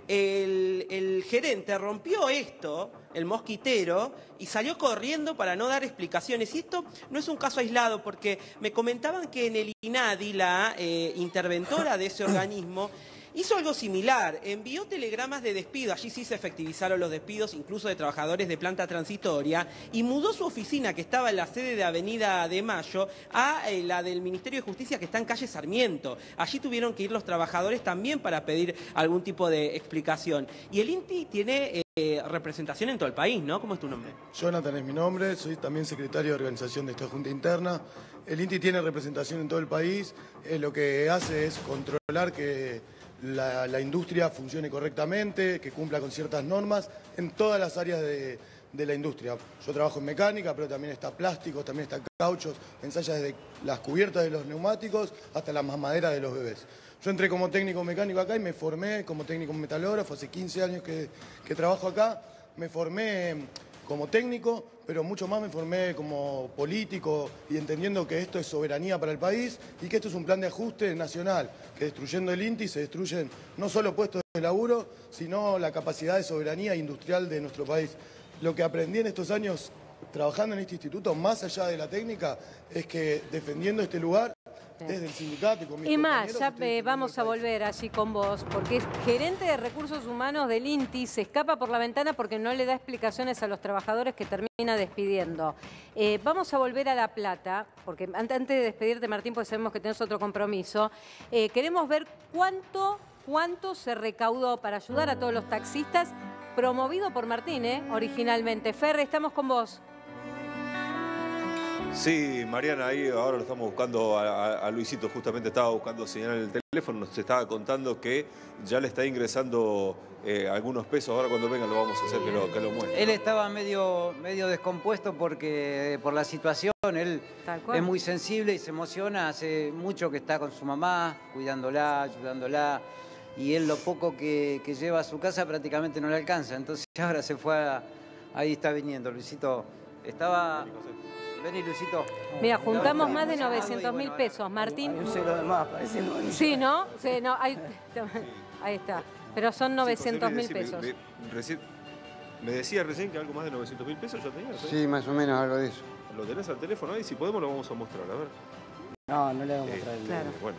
el, el gerente rompió esto, el mosquitero, y salió corriendo para no dar explicaciones. Y esto no es un caso aislado, porque me comentaban que en el INADI, la eh, interventora de ese organismo, hizo algo similar, envió telegramas de despido, allí sí se efectivizaron los despidos, incluso de trabajadores de planta transitoria, y mudó su oficina, que estaba en la sede de Avenida de Mayo, a eh, la del Ministerio de Justicia, que está en calle Sarmiento. Allí tuvieron que ir los trabajadores también para pedir algún tipo de explicación. Y el INTI tiene eh, representación en todo el país, ¿no? ¿Cómo es tu nombre? Jonathan es mi nombre, soy también secretario de organización de esta Junta Interna. El INTI tiene representación en todo el país, eh, lo que hace es controlar que la, la industria funcione correctamente, que cumpla con ciertas normas en todas las áreas de, de la industria. Yo trabajo en mecánica, pero también está plásticos, también está cauchos, ensaya desde las cubiertas de los neumáticos hasta la mamadera de los bebés. Yo entré como técnico mecánico acá y me formé como técnico metalógrafo, hace quince años que, que trabajo acá, me formé como técnico, pero mucho más me formé como político y entendiendo que esto es soberanía para el país y que esto es un plan de ajuste nacional, que destruyendo el INTI se destruyen no solo puestos de laburo, sino la capacidad de soberanía industrial de nuestro país. Lo que aprendí en estos años trabajando en este instituto, más allá de la técnica, es que defendiendo este lugar, desde el sindicato y con mis Y más, compañeros, ya estoy eh, vamos a volver allí con vos, porque es gerente de recursos humanos del INTI, se escapa por la ventana porque no le da explicaciones a los trabajadores que termina despidiendo. Eh, vamos a volver a La Plata, porque antes de despedirte, Martín, porque sabemos que tenés otro compromiso, eh, queremos ver cuánto, cuánto se recaudó para ayudar a todos los taxistas, promovido por Martín, ¿eh? originalmente. Fer, estamos con vos. Sí, Mariana, ahí ahora lo estamos buscando a, a, a Luisito, justamente estaba buscando señal en el teléfono, nos estaba contando que ya le está ingresando eh, algunos pesos, ahora cuando venga lo vamos a hacer que lo, que lo muestre. Él estaba medio, medio descompuesto porque, por la situación, él es muy sensible y se emociona, hace mucho que está con su mamá, cuidándola, ayudándola, y él lo poco que, que lleva a su casa prácticamente no le alcanza, entonces ahora se fue a... Ahí está viniendo, Luisito, estaba... Vení, Luisito. Mira, juntamos más de novecientos mil pesos. Martín. Hay un cero de más, parece. No, sí, ¿no? Sí, no hay... Ahí está. Pero son novecientos mil pesos. Me, me, recién, me decía recién que algo más de novecientos mil pesos ya tenías. ¿eh? Sí, más o menos algo de eso. Lo tenés al teléfono ahí, si podemos lo vamos a mostrar, a ver. No, no le vamos a mostrar eh, el claro. Bueno.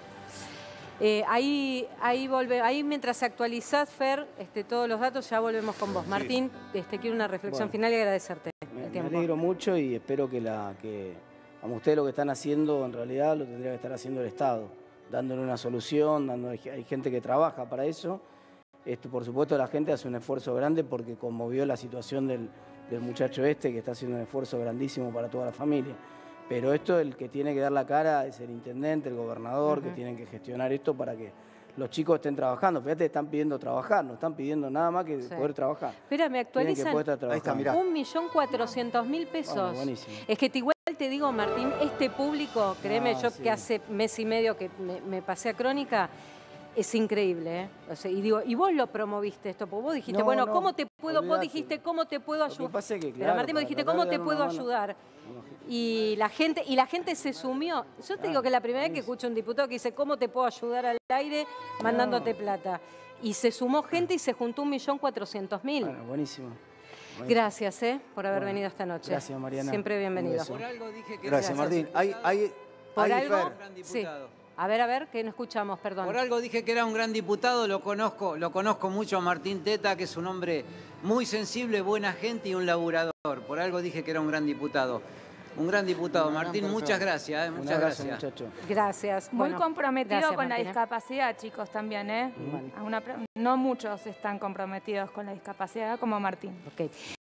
Eh, ahí, ahí, volve, ahí mientras actualizás, Fer, este, todos los datos, ya volvemos con vos. Martín, este, quiero una reflexión bueno, final y agradecerte me, el tiempo. Me alegro mucho y espero que, la, que a ustedes lo que están haciendo, en realidad, lo tendría que estar haciendo el Estado, dándole una solución, dando, hay gente que trabaja para eso. Esto, por supuesto, la gente hace un esfuerzo grande porque conmovió la situación del, del muchacho este, que está haciendo un esfuerzo grandísimo para toda la familia. Pero esto, el que tiene que dar la cara es el intendente, el gobernador, uh-huh. que tienen que gestionar esto para que los chicos estén trabajando. Fíjate, están pidiendo trabajar, no están pidiendo nada más que sí. poder trabajar. Espera, me actualizan un millón cuatrocientos mil pesos. Bueno, buenísimo. Es que te, igual te digo, Martín, este público, créeme, ah, yo sí. que hace mes y medio que me, me pasé a Crónica, es increíble, ¿eh? O sea, y digo, y vos lo promoviste esto, porque vos dijiste, no, bueno, no, ¿cómo te puedo? Olvidate. Vos dijiste, ¿cómo te puedo ayudar? Que, claro, pero Martín, vos dijiste, ¿cómo te puedo ayudar? Y la gente, y la gente se sumió. Yo te digo que es la primera vez que escucho a un diputado que dice, ¿cómo te puedo ayudar al aire mandándote plata? Y se sumó gente y se juntó un millón cuatrocientos mil. Bueno, buenísimo. buenísimo. Gracias, ¿eh? Por haber bueno, venido esta noche. Gracias, Mariana. Siempre bienvenido. Por algo dije que gracias, Martín. Hay, hay, ¿Por hay algo? Fer. Sí. A ver, a ver, que no escuchamos, perdón. Por algo dije que era un gran diputado, lo conozco, lo conozco mucho a Martín Teta, que es un hombre muy sensible, buena gente y un laburador. Por algo dije que era un gran diputado. Un gran diputado. Una Martín, gran muchas gracias. Eh, muchas abrazo, gracias. Muchacho. Gracias. Muy bueno, comprometido gracias, con Martín, la discapacidad, chicos, también, ¿eh? Bueno. Una, no muchos están comprometidos con la discapacidad como Martín. Okay.